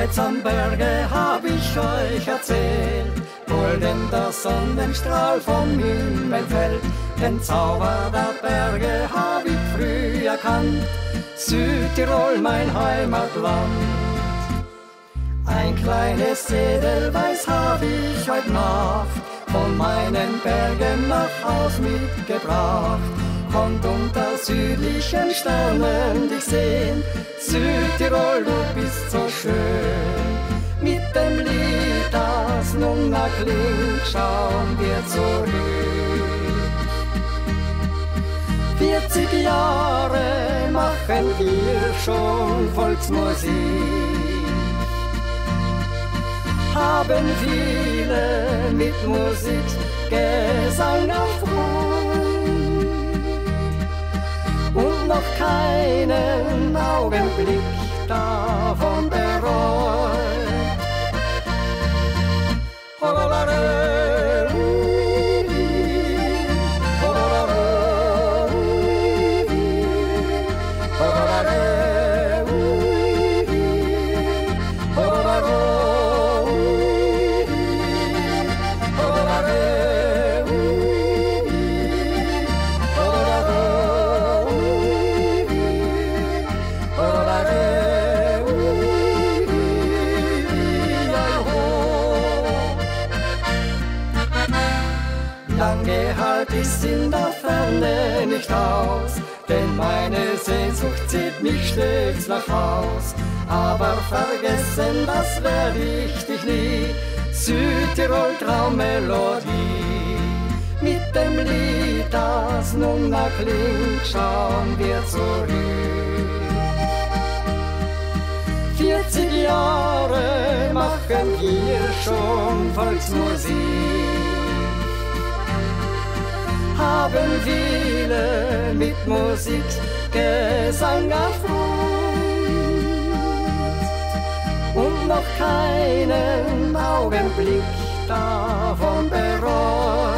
Jetzt am Berge hab ich euch erzählt, golden der Sonnenstrahl vom Himmel fällt. Den Zauber der Berge hab ich früh erkannt, Südtirol mein Heimatland. Ein kleines Edelweiß hab ich heut Nacht von meinen Bergen nach Haus mitgebracht. Konnt unter südlichen Sternen dich sehen, Südtirol, du bist so schön. Mit dem Lied, das nun erklingt, schauen wir zurück. 40 Jahre machen wir schon Volksmusik, haben viele mit Musik Gesang erfreut und noch keinen Augenblick davon bereut. Lange halt ich's in der Ferne nicht aus, denn meine Sehnsucht zieht mich stets nach Haus. Aber vergessen, das werd ich dich nie, Südtirol Traummelodie. Mit dem Lied, das nun erklingt, schauen wir zurück. 40 Jahre machen wir schon Volksmusik, haben viele mit Musik Gesang erfreut und noch keinen Augenblick davon bereut.